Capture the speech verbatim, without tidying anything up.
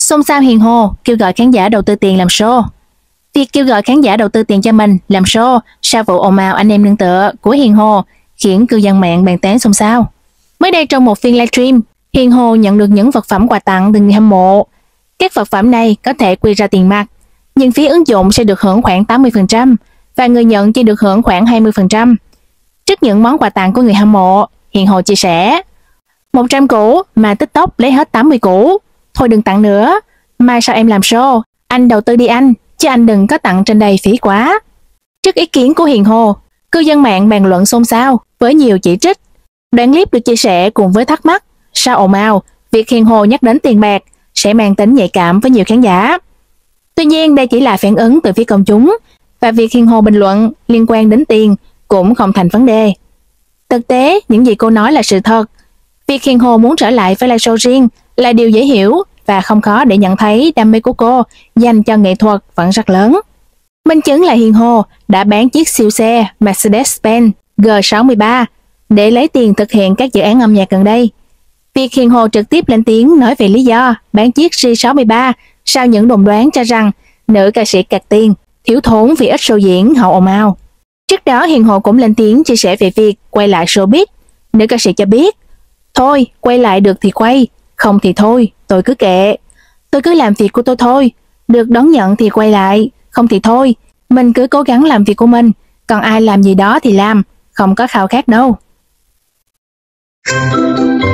Xôn xao hiền hô, kêu gọi khán giả đầu tư tiền làm show. Việc kêu gọi khán giả đầu tư tiền cho mình làm show sau vụ ồn ào anh em nương tựa của Hiền Hồ khiến cư dân mạng bàn tán xôn xao. Mới đây trong một phiên livestream, Hiền Hồ nhận được những vật phẩm quà tặng từ người hâm mộ. Các vật phẩm này có thể quy ra tiền mặt, nhưng phía ứng dụng sẽ được hưởng khoảng tám mươi phần trăm và người nhận chỉ được hưởng khoảng hai mươi phần trăm. Trước những món quà tặng của người hâm mộ, Hiền Hồ chia sẻ: một trăm củ mà TikTok lấy hết tám mươi củ. Thôi đừng tặng nữa, mai sao em làm show, anh đầu tư đi anh, chứ anh đừng có tặng trên đây phí quá. Trước ý kiến của Hiền Hồ, cư dân mạng bàn luận xôn xao với nhiều chỉ trích. Đoạn clip được chia sẻ cùng với thắc mắc sao ồn ào việc Hiền Hồ nhắc đến tiền bạc sẽ mang tính nhạy cảm với nhiều khán giả. Tuy nhiên đây chỉ là phản ứng từ phía công chúng, và việc Hiền Hồ bình luận liên quan đến tiền cũng không thành vấn đề. Thực tế, những gì cô nói là sự thật. Việc Hiền Hồ muốn trở lại với live show riêng là điều dễ hiểu và không khó để nhận thấy đam mê của cô dành cho nghệ thuật vẫn rất lớn. Minh chứng là Hiền Hồ đã bán chiếc siêu xe Mercedes-Benz G sáu ba để lấy tiền thực hiện các dự án âm nhạc gần đây. Việc Hiền Hồ trực tiếp lên tiếng nói về lý do bán chiếc G sáu ba sau những đồn đoán cho rằng nữ ca sĩ cặt tiền, thiếu thốn vì ít show diễn hậu ồn ào. Trước đó Hiền Hồ cũng lên tiếng chia sẻ về việc quay lại showbiz. Nữ ca sĩ cho biết: thôi, quay lại được thì quay, không thì thôi, tôi cứ kệ. Tôi cứ làm việc của tôi thôi, được đón nhận thì quay lại, không thì thôi. Mình cứ cố gắng làm việc của mình, còn ai làm gì đó thì làm, không có khao khát đâu.